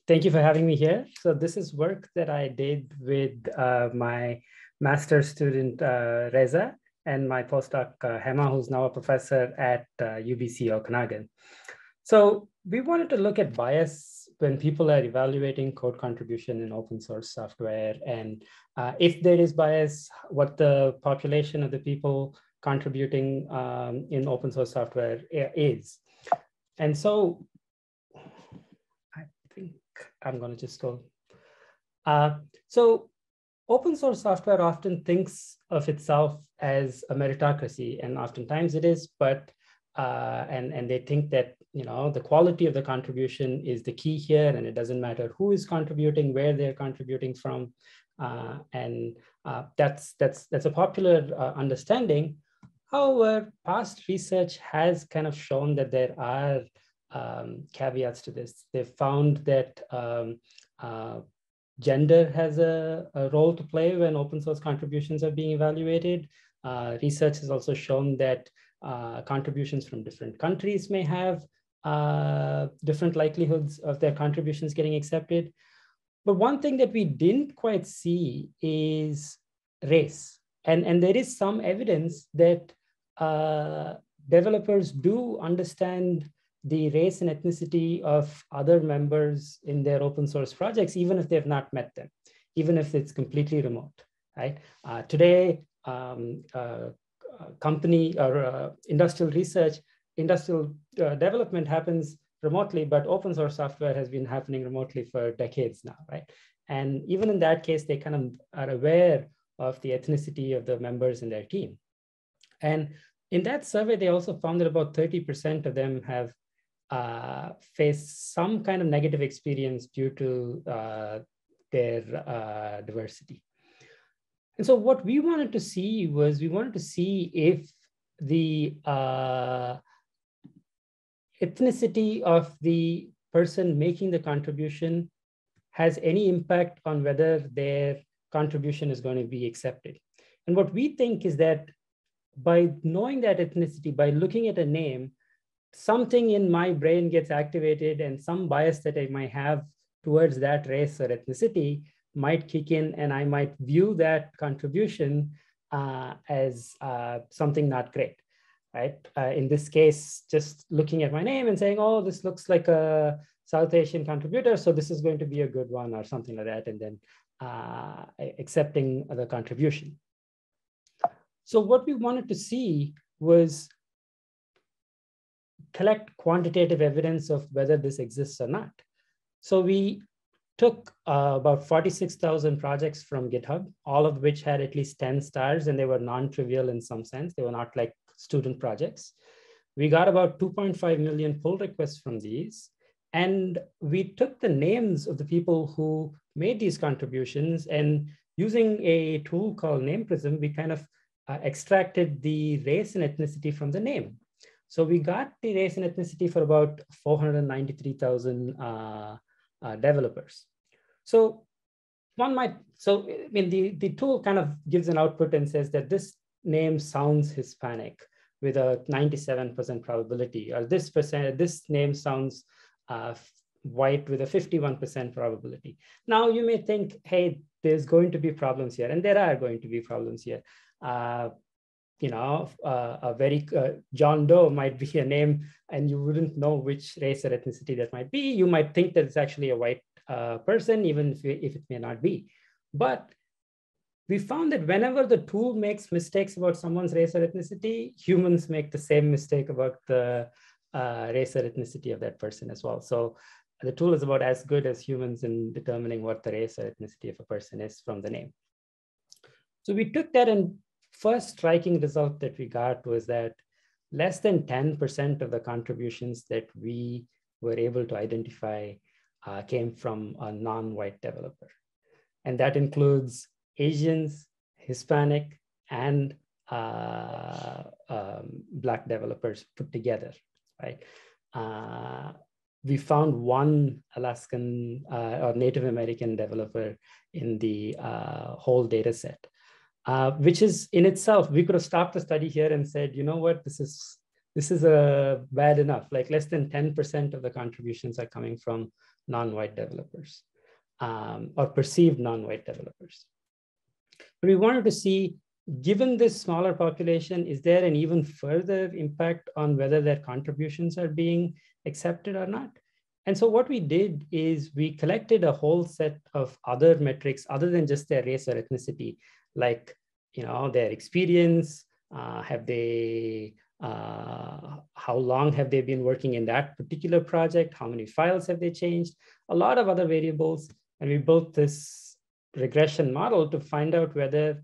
Thank you for having me here. So this is work that I did with my master's student, Reza, and my postdoc, Hema, who's now a professor at UBC Okanagan. So we wanted to look at bias when people are evaluating code contribution in open source software. And if there is bias, what the population of the people contributing in open source software is. And so I think I'm going to just go. So open source software often thinks of itself as a meritocracy, and oftentimes it is, but and they think that, you know, the quality of the contribution is the key here, and it doesn't matter who is contributing, where they're contributing from, and that's a popular understanding. However, past research has kind of shown that there are caveats to this. They've found that gender has a role to play when open source contributions are being evaluated. Research has also shown that contributions from different countries may have different likelihoods of their contributions getting accepted. But one thing that we didn't quite see is race. And there is some evidence that developers do understand the race and ethnicity of other members in their open source projects, even if they've not met them, even if it's completely remote, right? Today, company or industrial research, industrial development happens remotely, but open source software has been happening remotely for decades now, right? And even in that case, they kind of are aware of the ethnicity of the members in their team. And in that survey, they also found that about 30% of them have faced some kind of negative experience due to their diversity. And so what we wanted to see was, we wanted to see if the ethnicity of the person making the contribution has any impact on whether their contribution is going to be accepted. And what we think is that by knowing that ethnicity, by looking at a name, something in my brain gets activated, and some bias that I might have towards that race or ethnicity might kick in, and I might view that contribution as something not great, right? In this case, just looking at my name and saying, oh, this looks like a South Asian contributor, so this is going to be a good one or something like that, and then accepting the contribution. So what we wanted to see was collect quantitative evidence of whether this exists or not. So we took about 46,000 projects from GitHub, all of which had at least 10 stars, and they were non-trivial in some sense. They were not like student projects. We got about 2.5 million pull requests from these. And we took the names of the people who made these contributions, and using a tool called Name Prism, we kind of extracted the race and ethnicity from the name. So we got the race and ethnicity for about 493,000 developers. So I mean, the tool kind of gives an output and says that this name sounds Hispanic with a 97% probability, or this name sounds white with a 51% probability. Now you may think, hey, there's going to be problems here, and there are going to be problems here. You know, a very John Doe might be a name, and you wouldn't know which race or ethnicity that might be. You might think that it's actually a white person, even if it may not be. But we found that whenever the tool makes mistakes about someone's race or ethnicity, humans make the same mistake about the race or ethnicity of that person as well. So the tool is about as good as humans in determining what the race or ethnicity of a person is from the name. So we took that, and first striking result that we got was that less than 10% of the contributions that we were able to identify came from a non-white developer. And that includes Asians, Hispanic, and Black developers put together, right? We found one Alaskan or Native American developer in the whole data set. Which is in itself, we could have stopped the study here and said, you know what, this is This is bad enough, like less than 10% of the contributions are coming from non-white developers or perceived non-white developers. But we wanted to see, given this smaller population, is there an even further impact on whether their contributions are being accepted or not? And so what we did is we collected a whole set of other metrics other than just their race or ethnicity, like their experience, how long have they been working in that particular project, how many files have they changed, a lot of other variables. And we built this regression model to find out whether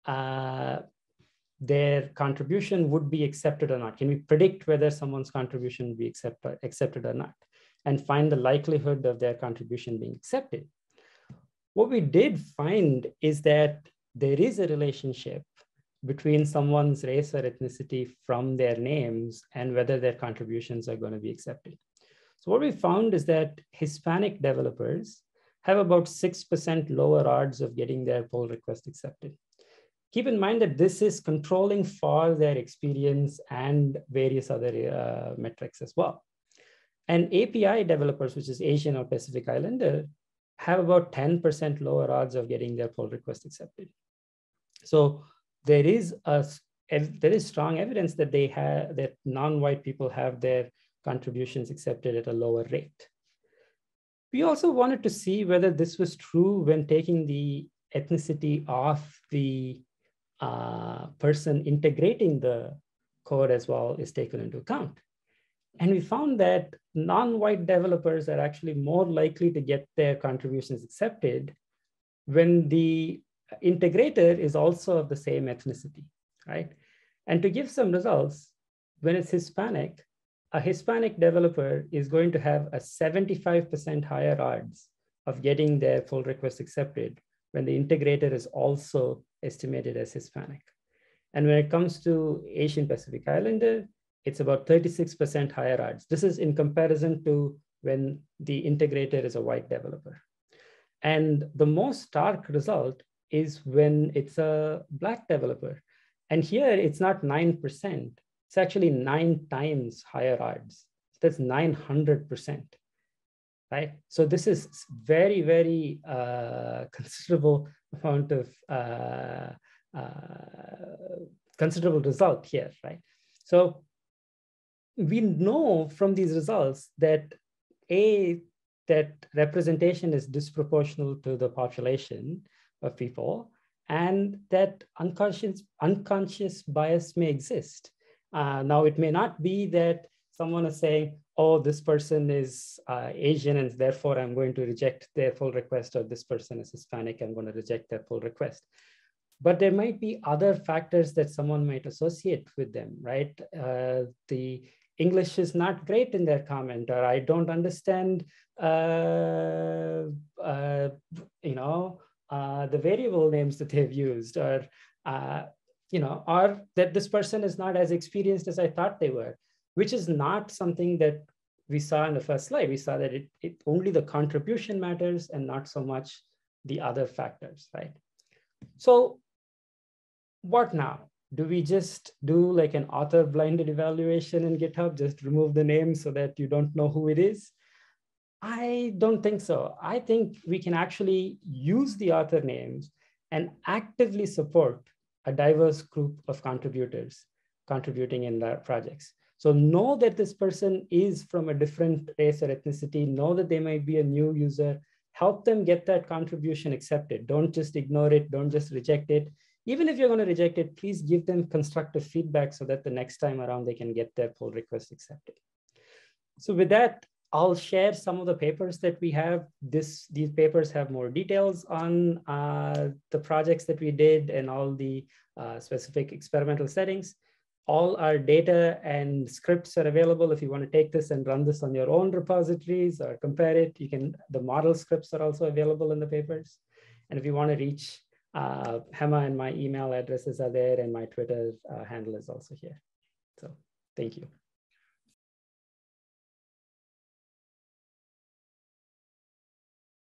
their contribution would be accepted or not. Can we predict whether someone's contribution will be accepted or not, and find the likelihood of their contribution being accepted? What we did find is that there is a relationship between someone's race or ethnicity from their names and whether their contributions are going to be accepted. So what we found is that Hispanic developers have about 6% lower odds of getting their pull request accepted. Keep in mind that this is controlling for their experience and various other metrics as well. And API developers, which is Asian or Pacific Islander, have about 10% lower odds of getting their pull request accepted. So there is strong evidence that that non-white people have their contributions accepted at a lower rate. We also wanted to see whether this was true when taking the ethnicity of the person integrating the code as well is taken into account. And we found that non-white developers are actually more likely to get their contributions accepted when the integrator is also of the same ethnicity, right? And to give some results, when it's Hispanic, a Hispanic developer is going to have a 75% higher odds of getting their pull request accepted when the integrator is also estimated as Hispanic. And when it comes to Asian Pacific Islander, it's about 36% higher odds. This is in comparison to when the integrator is a white developer. And the most stark result is when it's a Black developer. And here it's not 9%, it's actually 9 times higher odds. That's 900%, right? So this is very, very considerable amount of considerable result here, right? So we know from these results that that representation is disproportional to the population of people, and that unconscious bias may exist. Now, it may not be that someone is saying, oh, this person is Asian, and therefore I'm going to reject their pull request, or this person is Hispanic, I'm going to reject their pull request. But there might be other factors that someone might associate with them, right? The English is not great in their comment, or I don't understand, the variable names that they've used, or, or that this person is not as experienced as I thought they were, which is not something that we saw in the first slide. We saw that only the contribution matters and not so much the other factors, right? So what now? Do we just do like an author blinded evaluation in GitHub, just remove the name so that you don't know who it is? I don't think so. I think we can actually use the author names and actively support a diverse group of contributors contributing in their projects. So know that this person is from a different race or ethnicity, know that they might be a new user, help them get that contribution accepted. Don't just ignore it, don't just reject it. Even if you're going to reject it, please give them constructive feedback so that the next time around they can get their pull request accepted. So with that, I'll share some of the papers that we have. These papers have more details on the projects that we did and all the specific experimental settings. All our data and scripts are available. If you want to take this and run this on your own repositories or compare it, you can. The model scripts are also available in the papers. And if you want to reach Hema, and my email addresses are there, and my Twitter handle is also here. So thank you.